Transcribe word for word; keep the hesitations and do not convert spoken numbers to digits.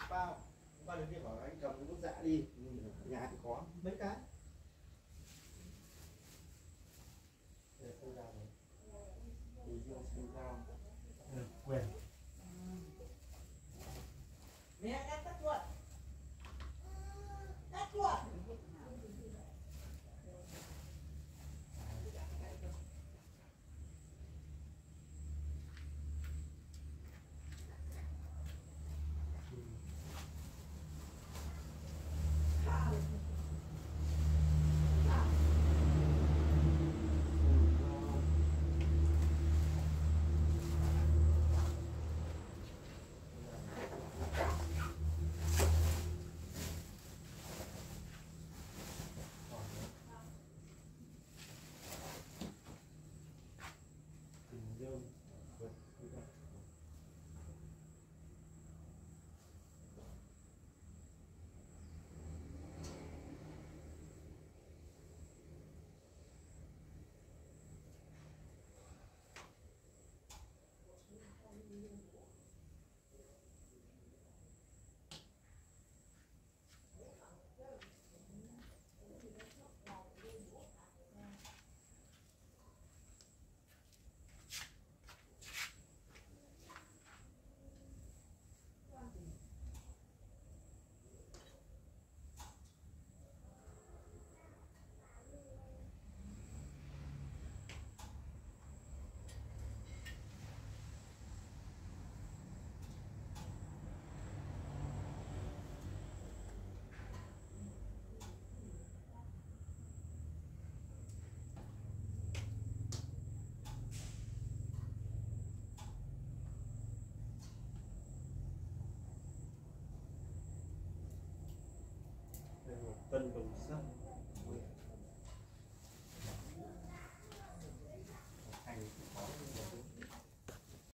bao bao đến kia bảo anh cầm cái bút dạ đi, ở nhà thì có mấy cái. Để không ra rồi. Thì riêng xin dao. Ừ, quyền. Mẹ cắt cắt luôn. Cắt luôn. Tân Đồng Sân.